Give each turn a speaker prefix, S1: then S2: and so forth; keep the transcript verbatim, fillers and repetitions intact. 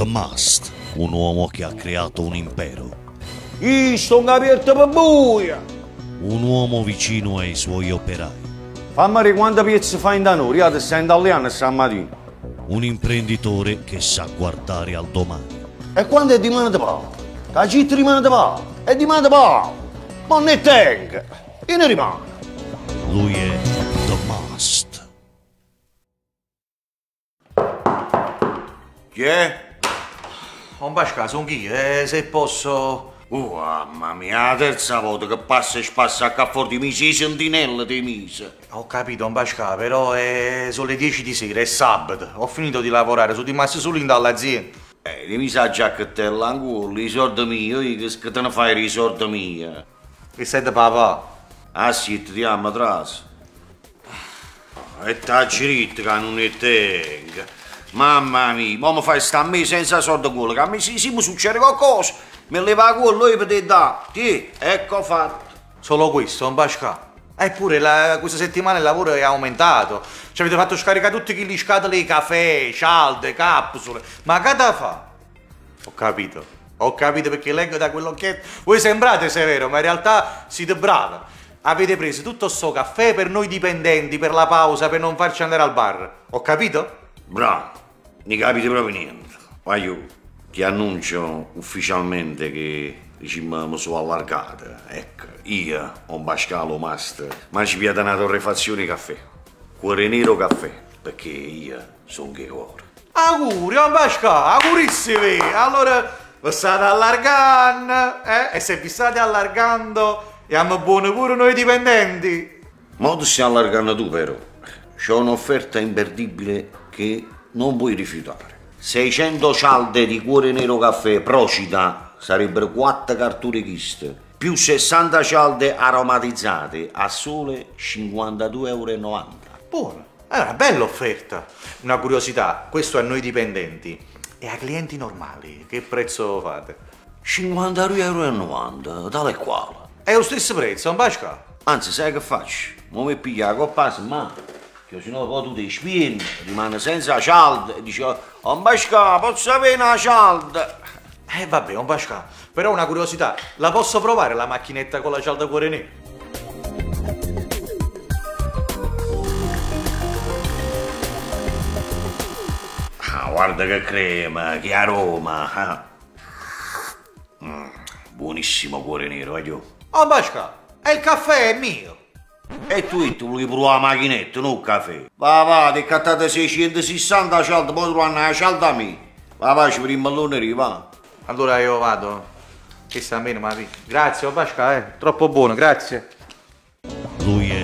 S1: The Must, un uomo che ha creato un impero.
S2: Io sto aperto per buia.
S1: Un uomo vicino ai suoi operai.
S2: Fammi vedere quante pezze fai in danno, io ti stai italiano stamattina.
S1: Un imprenditore che sa guardare al domani.
S2: E quando è di mano di Paolo? La città rimane di Paolo, è di mano di Paolo. Ma ne tenga, e ne rimane.
S1: Lui è The Must.
S2: Chi è?
S3: Non Pasqua, sono chi? Eh, se posso...
S2: Oh, mamma mia, la terza volta che passa e spassa a caffè mi sei sentinella di mise.
S3: Ho capito, non Pasqua, però è... sono le dieci di sera, è sabato. Ho finito di lavorare, sono rimasto solo in dall'azienda.
S2: Eh, mi sa già che te l'angolo, i soldi miei, che te ne fai i soldi miei?
S3: Che sei da papà?
S2: Ah sì, ti diamo atrás. E tacci che non ne tenga. Mamma mia, ma mi fai sta a me senza soldi quello, che a me sì, sì, mi succede qualcosa. Mi leva quello e potete dare. Sì, ecco fatto.
S3: Solo questo, non Pasqua. Eppure la, questa settimana il lavoro è aumentato. Ci avete fatto scaricare tutti quelle scatole di caffè, cialde, capsule. Ma che da fa? Ho capito. Ho capito perché leggo da quell'occhietto. Voi sembrate severo, ma in realtà siete bravi. Avete preso tutto sto caffè per noi dipendenti, per la pausa, per non farci andare al bar. Ho capito?
S2: Bravo, non capite proprio niente. Ma io ti annuncio ufficialmente che mi sono allargata. Ecco, io, un Pascalo Master, ma ci piace una torrefazione caffè. Cuore nero caffè, perché io sono che cuore.
S3: Auguri, un Pasqua, augurissimi. Allora, vi state allargando, eh? E se vi state allargando, siamo buoni pure noi dipendenti.
S2: Ma ti stai allargando tu, però. C'ho un'offerta imperdibile che non puoi rifiutare. seicento cialde di cuore nero caffè Procida, sarebbero quattro carture chiste, più sessanta cialde aromatizzate a sole cinquantadue e novanta euro.
S3: Buono, è una bella offerta. Una curiosità, questo a noi dipendenti e a clienti normali, che prezzo fate?
S2: cinquantadue e novanta euro, tale e quale.
S3: È lo stesso prezzo, non Pasqua?
S2: Anzi, sai che faccio? Mo mi piglia la coppa in mano, che sennò poi tu ti spieni, rimane senza cialde e dici, oh Pasqua, posso avere una cialda?
S3: Eh vabbè, non Pasqua, però una curiosità, la posso provare la macchinetta con la cialda cuore nero?
S2: Ah, guarda che crema, che aroma. Mm, buonissimo cuore nero, eh, io.
S3: Oh Pasqua, e il caffè è mio.
S2: E tu, tu vuoi provare la macchinetta, non il caffè? Va, va, ti cattate seicentosessanta cialde, poi trovare una cialda a me. Va, va, ci per il mallone, va.
S3: Allora io vado. Che sta a me, ma grazie, oh Pasqua, eh. Troppo buono, grazie.
S1: Lui è